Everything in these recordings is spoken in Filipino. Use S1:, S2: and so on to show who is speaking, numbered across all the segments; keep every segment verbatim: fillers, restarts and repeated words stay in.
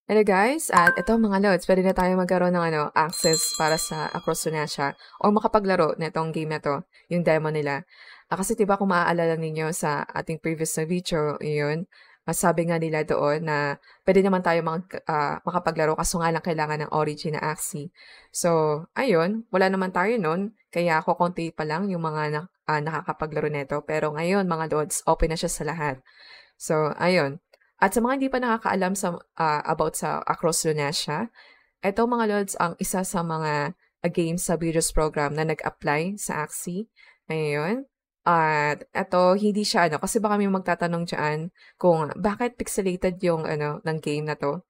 S1: Hello guys, at ito mga lods, pwede na tayo magkaroon ng ano, access para sa Across Lunacia o makapaglaro na itong game na to, yung demo nila. Ah, kasi diba kung maaalala ninyo sa ating previous na video, yun, masabi nga nila doon na pwede naman tayo mag, ah, makapaglaro kaso nga lang kailangan ng Origin na Axie. So, ayun, wala naman tayo nun, kaya ako konti pa lang yung mga na, ah, nakakapaglaro nito. Pero ngayon mga lods, open na siya sa lahat. So, ayun. At sa mga hindi pa nakakaalam sa ah, about sa Across Lunacia, eto mga lods ang isa sa mga ah, games sa Virus program na nag-apply sa Axie. Ngayon. At eto, hindi siya ano, kasi baka may magtatanong dyan kung bakit pixelated yung ano ng game na to.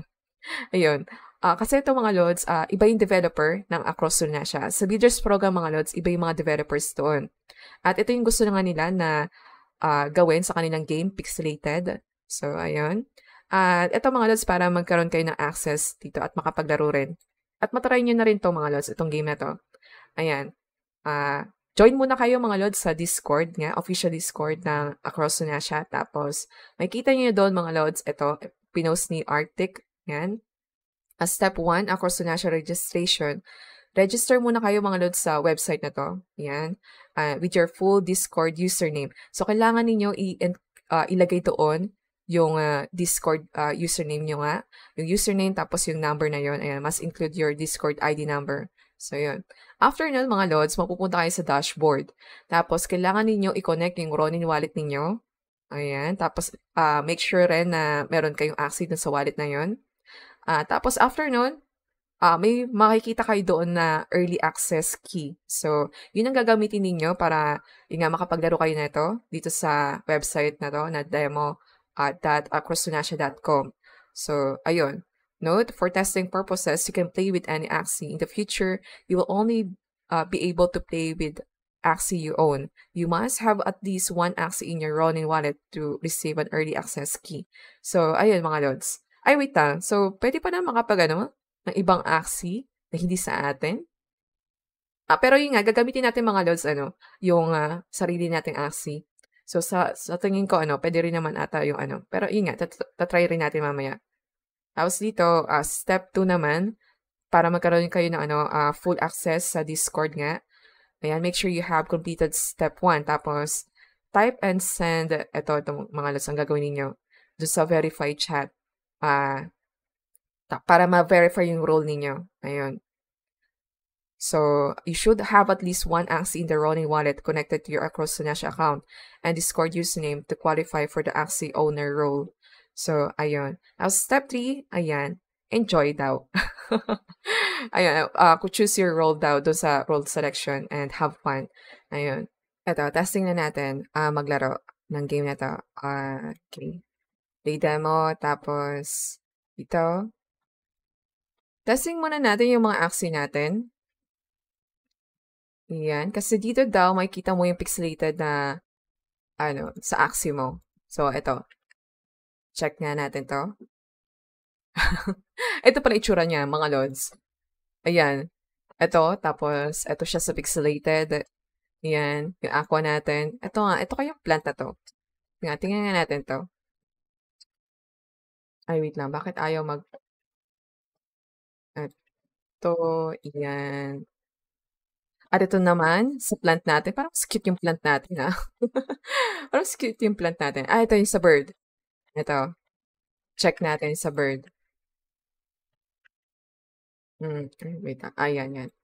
S1: Ayun. Ah, kasi ito mga lods, ah, iba yung developer ng Across Lunacia. Sa Virus program mga lods, iba yung mga developers doon. At ito yung gusto na nga nila na ah, gawin sa kanilang game, pixelated. So, ayun. At ito mga lods, para magkaroon kayo ng access dito at makapaglaro rin. At matry nyo na rin to mga lods, itong game na to. Ayan. Ah, join muna kayo mga lods sa Discord nga, official Discord ng Across Lunacia. Tapos, makikita nyo doon mga lods, ito, pinost ni Arctic. Yan. As step one, Across Lunacia registration. Register muna kayo mga lods sa website na to. Yan. Uh, with your full Discord username. So, kailangan ninyo i- uh, ilagay doon yung uh, Discord uh, username nyo nga. Yung username tapos yung number na yon. Ayan, must include your Discord I D number. So, yun. After nun, mga lods, mapupunta kayo sa dashboard. Tapos, kailangan ninyo i-connect yung Ronin wallet ninyo. Ayan. Tapos, uh, make sure rin na meron kayong access dun sa wallet na yon. Uh, tapos, after nun, uh, may makikita kayo doon na early access key. So, yun ang gagamitin ninyo para yun nga makapaglaro kayo nito dito sa website na to, na demo at uh, across lunacia dot com. So, ayun. Note, for testing purposes, you can play with any Axie. In the future, you will only uh, be able to play with Axie you own. You must have at least one Axie in your Ronin wallet to receive an early access key. So, ayun mga lods. Ay, wait lang. So, pwede pa na makapag ano, ng ibang Axie na hindi sa atin? Ah, pero yun nga, gagamitin natin mga lods, ano, yung uh, sarili nating Axie. So, sa, sa tingin ko, ano, pwede rin naman ata yung ano. Pero yun nga, tatry rin natin mamaya. Tapos dito, uh, step two naman, para magkaroon kayo ng ano, uh, full access sa Discord nga. Ayan, make sure you have completed step one. Tapos, type and send, ito, ito mga lods ang gagawin ninyo, doon sa verified chat. Uh, para ma-verify yung role ninyo. Ayun. So, you should have at least one Axie in the Ronin wallet connected to your Across Lunacia account and Discord username to qualify for the Axie owner role. So, ayun. Now, step three, ayan, enjoy daw. Ayun, uh, choose your role daw doon sa role selection and have fun. Ayun. Ito, testing na natin uh, maglaro ng game na to. Uh, okay. Play demo, tapos ito. Testing muna natin yung mga Axie natin. Yan. Kasi dito daw, makikita mo yung pixelated na, ano, sa Axie mo. So, ito. Check nga natin to. Ito pala itsura niya, mga lods. Ayan. Ito, tapos, ito siya sa pixelated. Ayan. Yung aqua natin. Ito nga, ito kayong plant na to. Nga, tingnan nga natin to. Ay, wait lang. Bakit ayaw mag... Ito, yan. At ito naman, sa plant natin, parang cute yung plant natin, ha? Parang cute yung plant natin. Ah, ito yung sa bird. Ito. Check natin sa bird. Hmm, wait lang. Ah, yan, yan.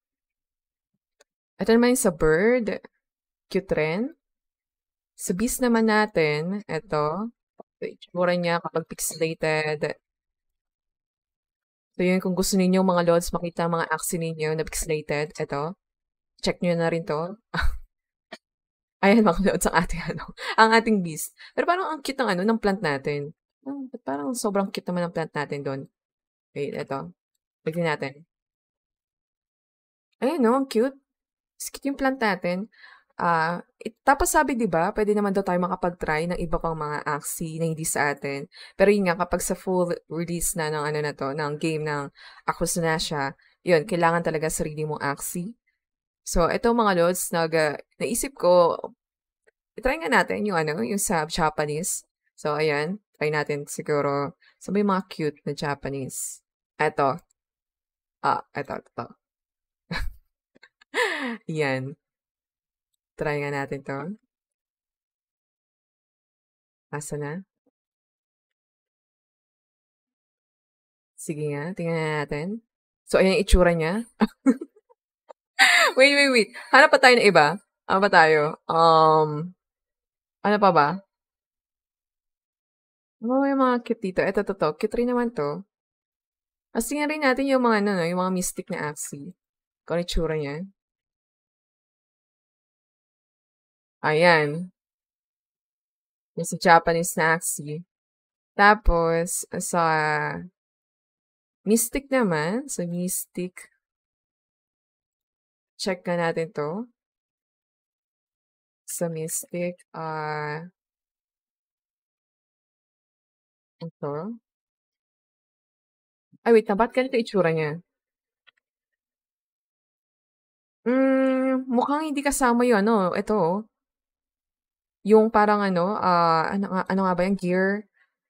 S1: Ito naman yung sa bird. Cute rin. Sa beast naman natin, ito. Itsura niya kapag pixelated. So, yun, kung gusto ninyo mga lods, makita mga Axie ninyo na pixelated, ito. Check nyo na rin to. Ayan mga lods, ang ating, ano, ang ating beast. Pero parang ang cute ng, ano, ng plant natin. Oh, parang sobrang cute naman ng plant natin doon. Wait, ito. Tignan natin. Ayan, no, ang cute. Cute yung plant natin. Ah, uh, tapos sabi 'di ba, pwede naman daw tayo makapag-try ng iba pang mga Axie na hindi sa atin. Pero yun nga kapag sa full release na ng ano na to, ng game ng Across Lunacia, yun, kailangan talaga sarili mong Axie. So, ito mga lods, nag, uh, naisip ko, try nga natin yung ano, yung sa Japanese. So, ayan, try natin siguro sa may mga cute na Japanese. Eto. Ah, eto, eto. Yan. Try nga natin to. Asa na? Sige nga, tingnan na natin. So, ayan yung itsura niya. Wait, wait, wait. Hanap pa tayo ng iba. Ano pa tayo? Um, ano pa ba? Ano ba yung mga cute dito? Eto, to, to. Cute rin naman to. As tingnan rin natin yung mga, ano, no, yung mga mystic na Axie. Kung ano itsura niya. Ayan. Yung sa Japanese na Axie. Tapos, sa mystic naman, sa mystic, check ka natin to. Sa mystic, ah, uh, ito. Ay, wait na, ba't ganito itsura niya? Hmm, mukhang hindi kasama yung ano, ito oh. Yung parang ano, ah, ano nga, ano nga ba yung gear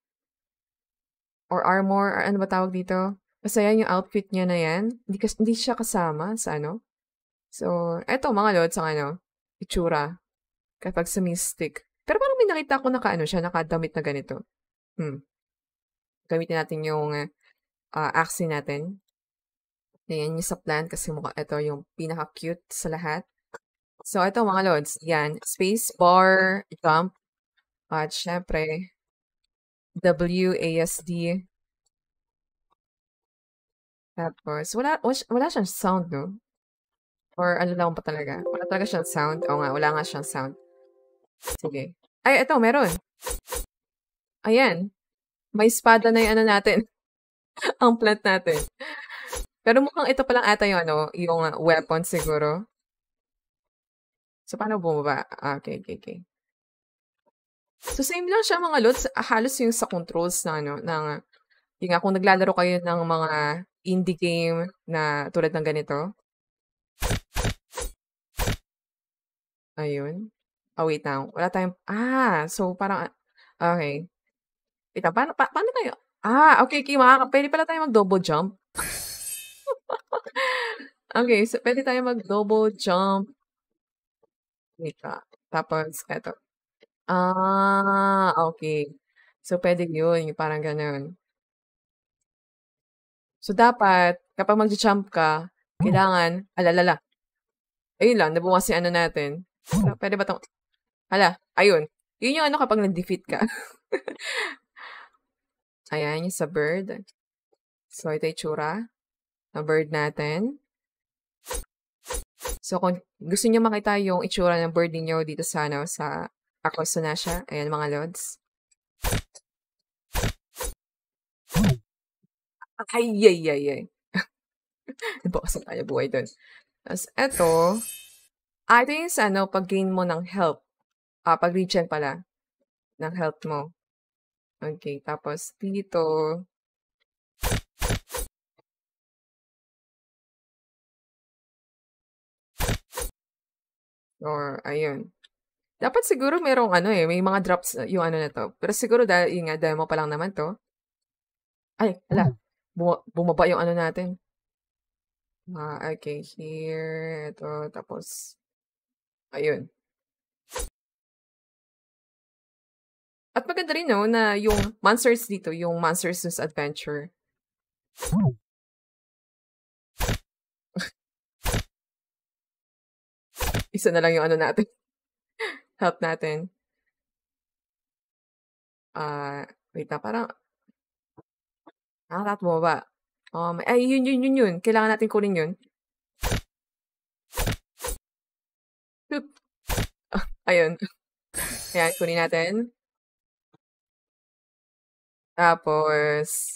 S1: or armor or ano ba tawag dito? Basta yan yung outfit niya na yan. Hindi, kas- hindi siya kasama sa ano. So, eto mga lods ang ano, itsura kapag sa mystic. Pero parang may nakita ko naka ano siya, nakadamit na ganito. Hmm. Gamitin natin yung uh, Axie natin. Ayan yung sa plant kasi mukha ito yung pinaka-cute sa lahat. So, ito mga lods, yan, space bar, jump, at syempre, W A S D. Tapos, wala, wala, wala siyang sound, no? Or ano lang pa talaga? Wala talaga siyang sound. Oo nga, wala nga siyang sound. Sige. Ay, ito, meron. Ayan. May espada na yung ano natin. Ang plant natin. Pero mukhang ito pa lang ata yung ano, yung weapon siguro. So, paano bumaba? Ah, okay, okay, okay. So, same lang siya mga lods. Halos yung sa controls na ano, ng, yung nga, kung naglalaro kayo ng mga indie game na tulad ng ganito. Ayun. Oh, wait lang. Wala tayong, ah, so parang, okay. Wait lang, paano, pa, paano tayo? Ah, okay, okay, makaka, pwede pala tayo mag-double jump. Okay, so pwede tayo mag-double jump. Wait lang. Tapos, eto. Ah, okay. So, pwede yun, yung parang ganun. So, dapat, kapag mag-jump ka, kailangan, alalala. Ayun lang, nabukas yung ano natin. So, pwede ba itong, hala, ayun. Yun yung ano kapag nag-defeat ka. Ayan, yung sa bird. So, ito yung tsura na bird natin. So, kung gusto niyo makita yung itsura ng bird niyo dito sa, ano, sa LUNACIA, ayan mga lods. Ay, ay, ay, ay. Nabawasan tayo buhay doon. Tapos, eto, ah, ito yung sa, ano, pag-gain mo ng health. Ah, pag-regen pala ng health mo. Okay, tapos dito, or, ayun. Dapat siguro merong ano eh, may mga drops uh, yung ano na to. Pero siguro dahil yung nga, demo pa lang naman to. Ay, ala, buma- bumaba yung ano natin. Ah, okay, here, ito, tapos, ayun. At maganda rin, no, na yung monsters dito, yung Monsters Adventure. Isa na lang yung ano natin. Help natin. Ah, wait na, parang, nakakatat mo ba? Um, ay, yun, yun, yun, yun. Kailangan natin kunin yun. Shoot. Ah, ayun. Ayan, kunin natin. Tapos,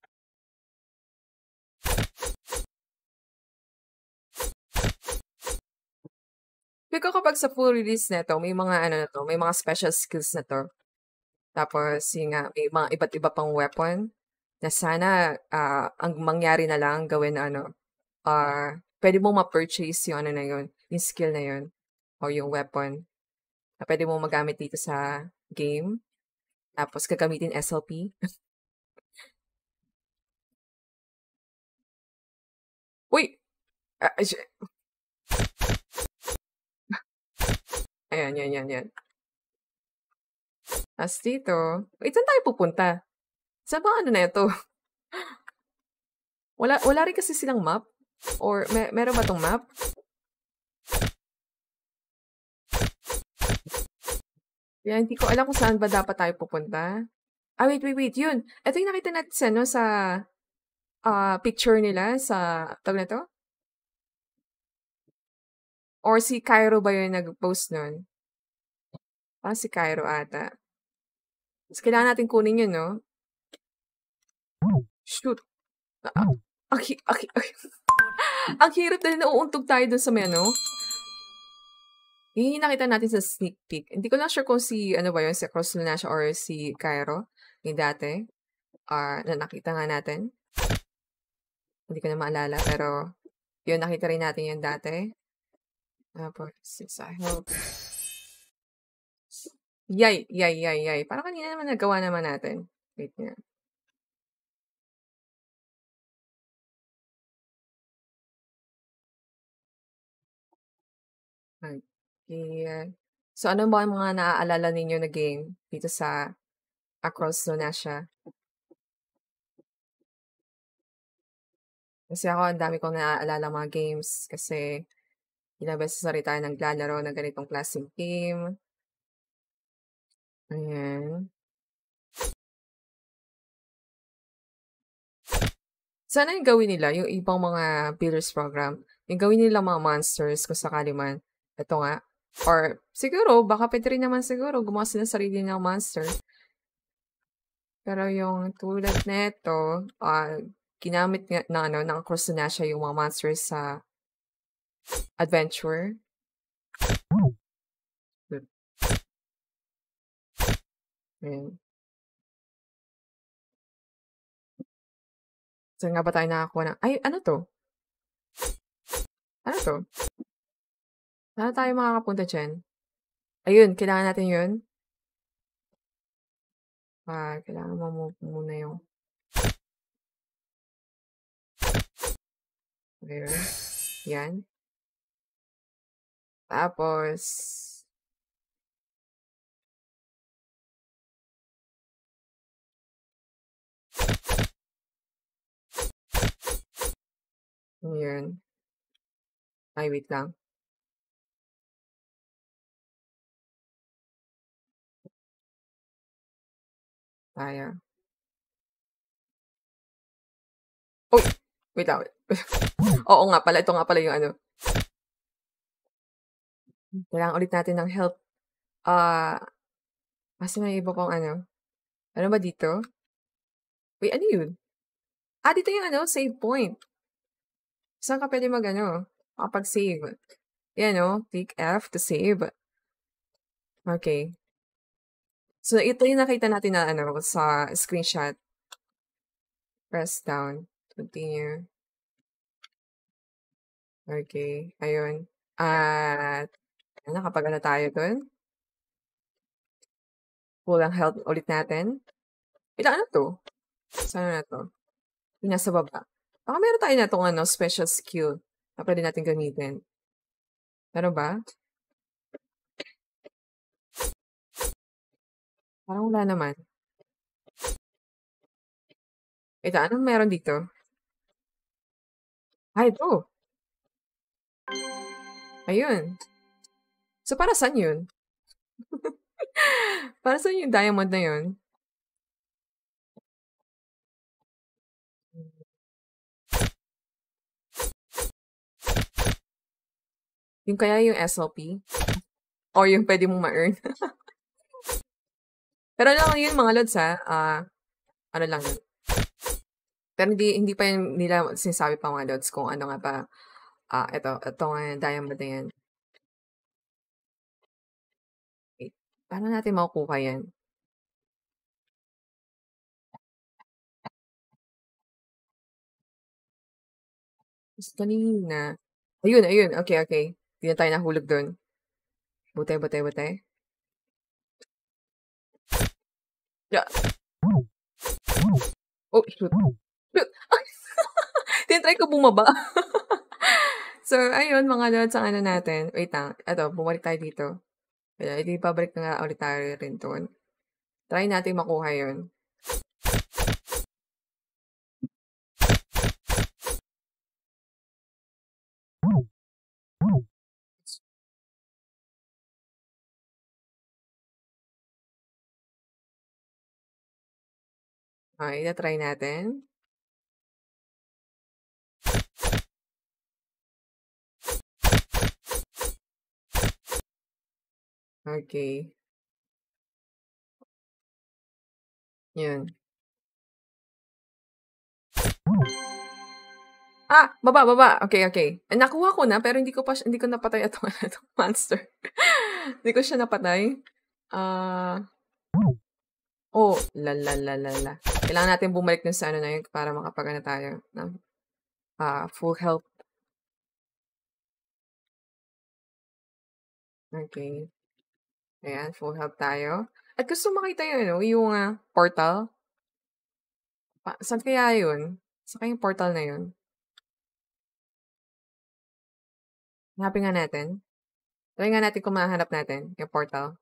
S1: feel ko kapag sa full release na to, may mga ano na to, may mga special skills na to. Tapos, yun nga, may mga iba't iba pang weapon na sana ah, ang mangyari na lang gawin na ano, ah pwede mo ma-purchase yung ano na yun, yung skill na yun, o yung weapon na pwede mo magamit dito sa game. Tapos gagamitin S L P. Uy! Ah, ayan, yan, yan, yan. Tapos dito, wait, saan tayo pupunta? Saan ba ano na ito? Wala, wala rin kasi silang map? Or may, meron ba tong map? Kaya hindi ko alam kung saan ba dapat tayo pupunta. Ah, wait, wait, wait, yun. Ito yung nakita natin sa, no, sa uh, picture nila sa, tawag na to? Or si Cairo ba yun nag-post nun? Ah, si Cairo ata. Mas kailangan natin kunin yun, no? Shoot. Ah, ang, hi- ang, hi- ang hirap dahil nauuntog tayo dun sa may ano. Yun yung nakita natin sa sneak peek. Hindi ko lang sure kung si, ano ba yun, si Cross Lunacia or si Cairo. Yung dati. Uh, na nakita nga natin. Hindi ko na maalala, pero yun, nakita rin natin yun dati. Tapos, I hope. Yay, yay, yay, yay. Parang kanina naman nagawa naman natin. Wait nga. Okay. So, ano ba ang mga naaalala ninyo na game dito sa Across Lunacia? Kasi ako, ang dami kong naaalala mga games kasi ilang beses na rin tayo naglalaro ng ganitong klaseng game. Ayan. Sana yung gawin nila, yung ibang mga builders program, yung gawin nila mga monsters kung sakali man. Ito nga. Or, siguro, baka pwede rin naman siguro, gumawa sila ng sarili ng monster. Pero yung tulad neto, uh, ginamit nga na, ano, ng Cross Lunacia yung mga monsters sa adventure. Ayan. Saan nga ba tayo nakakuha ng... Ay, ano to? Ano to? Saan tayo makakapunta dyan? Ayun, kailangan natin yun. Ah, kailangan mo muna yung... Ayun. Yan. Tapos... Yun. Ay, wait lang. Tayo. Uy! Wait lang. Oo nga pala. Ito nga pala yung ano. Kailangan ulit natin ng help. Ah... Uh, kasi may iba pang ano. Ano ba dito? Wait, ano yun? Ah, dito yung ano, save point. Saan ka pwede mag ano? Makapag-save. Yan o. Click F to save. Okay. So, ito yung nakita natin na ano, sa screenshot. Press down. Continue. Okay. Ayun. At, nakapag ano tayo dun? Kulang health ulit natin. Ilang ano to? Saan na to? Yung nasa baba. Baka meron tayo na itong ano, special skill na pwede natin gamitin. Meron ba? Parang wala naman. Ito, anong meron dito? Ah, ito. Ayun. So, para saan yun? Para saan yung diamond na yun? Yung kaya yung S L P? Or yung pwede mong ma-earn? Pero lang yun, mga lods ha. Uh, ano lang yun. Pero hindi, hindi pa yun nila sinasabi pa mga lods kung ano nga ba. Ah, uh, ito, ito nga diamond na yan. Okay. Paano natin makukuha yan? Mas kanina. Ayun, ayun. Okay, okay. Hindi na tayo nahulog dun. Butay, butay, butay. Yeah. Oh, shoot. Shoot! Ay! Tinry ko bumaba. So, ayun mga lods ang ano natin. Wait lang. Eto, bumalik tayo dito. Kaya, edi pabalik na nga ulit tayo rin doon. Try natin makuha yun. Okay, na-try natin. Okay. Yun. Ah! Baba, baba. Okay, okay. Eh, nakuha ko na, pero hindi ko pa siya, hindi ko napatay itong, itong monster. Hindi ko siya napatay. Ah... Oh, la la la la la. Kailangan natin bumalik dun sa ano na yun para makapag-ano tayo ng ah, full health. Okay. Ayan, full health tayo. At gusto makita yung ano, yung ah, portal. Pa saan kaya yun? Saan kaya yung portal na yun? Hanapin nga natin. Try nga natin kung mahanap natin yung portal.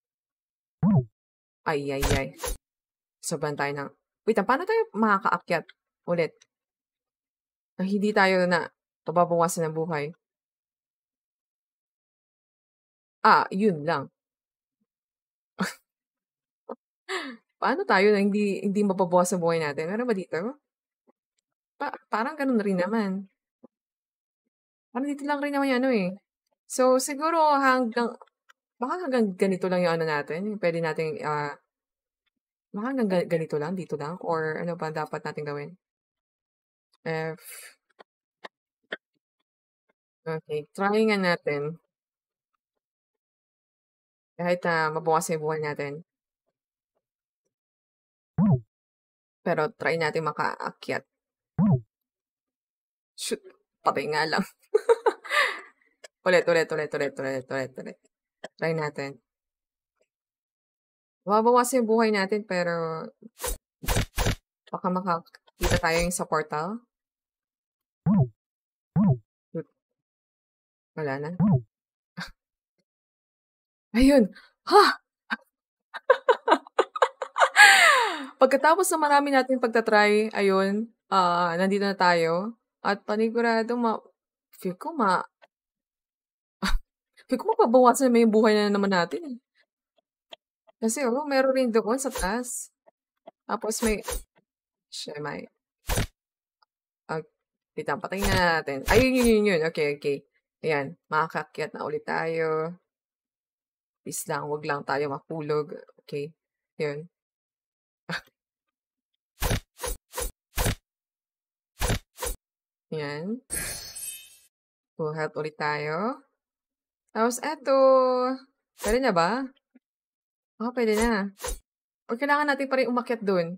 S1: Ay, ay, ay. Sobrang tayo ng... Wait, paano tayo makakaakyat ulit? Na hindi tayo na pababawasan ng buhay. Ah, yun lang. Paano tayo na hindi hindi mababawasan ang buhay natin? Meron ba dito? Pa parang ganun rin naman. Parang dito lang rin naman yung ano eh. So, siguro hanggang... Baka hanggang ganito lang yung ano natin. Yung pwede nating... ah baka hanggang ga- ganito lang, dito lang? Or ano ba dapat natin gawin? F... Okay, try nga natin. Kahit na mabawasan yung buhay natin. Pero try natin makaakyat. Shoot! Patay nga lang. ulit, ulit, ulit, ulit, ulit, ulit, ulit. Try natin. Mababawasan yung buhay natin, pero baka makakita tayo yung sa portal. Shoot. Wala na. Ayun! Ha! Pagkatapos ng marami nating pagtatry, ayun, ah, nandito na tayo. At panigurado ma feel ko ma feel ko mababawasan naman yung buhay na naman natin, eh. Kasi oo, meron rin doon sa taas. Tapos may siya may ah, wait lang, patayin na natin. Ayun, yun, yun, yun. Okay, okay. Ayan, makakaakyat na ulit tayo. Please lang, wag lang tayo mahulog. Okay, yun. Yan. Full health ulit tayo. Tapos eto, pwede na ba? Oo, pwede na. Or kailangan natin pa rin umakyat dun?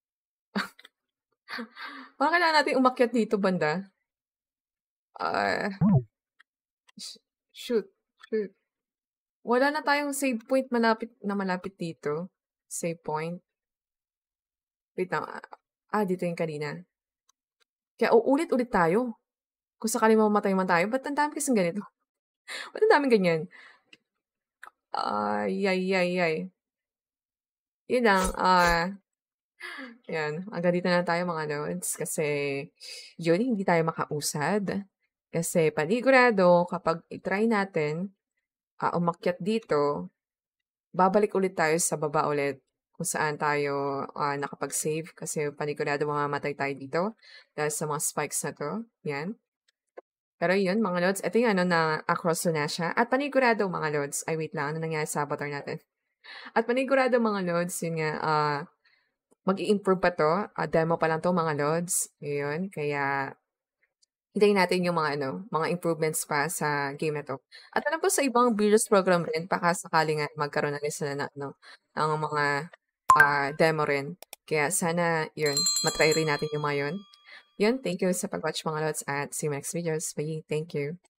S1: Baka kailangan natin umakyat dito banda? Ah, sh shoot, shoot. Wala na tayong save point malapit na malapit dito. Save point. Wait lang, ah, ah, dito yung kanina. Kaya uulit-ulit tayo. Kung sakaling mamamatay man tayo, ba't ang dami kasing ganito? Ba't ang daming ganyan? Ay, ay, ay, ay. Yun lang, ah, yan. Hanggang dito na tayo mga lods. Kasi, yun, hindi tayo makausad. Kasi, panigurado, kapag itry natin, ah, umakyat dito, babalik ulit tayo sa baba ulit kung saan tayo ah, nakapag-save. Kasi, panigurado, mamamatay tayo dito dahil sa mga spikes na to. Yan. Pero yun, mga lods, ito yung ano na across LUNACIA. At panigurado, mga lods, ay wait lang, ano nangyari sa avatar natin? At panigurado, mga lods, yun nga, ah, mag-i-improve pa to. Ah, demo pa lang to, mga lods. Yun, kaya, hintayin natin yung mga ano, mga improvements pa sa game na to. At alam ko sa ibang builders program rin, baka sakali nga magkaroon na rin sila na, ano, ng mga ah, demo rin. Kaya sana, yun, matry rin natin yung mga yun. Yun, thank you sa pag-watch mga lods at see you next videos. Bye, thank you.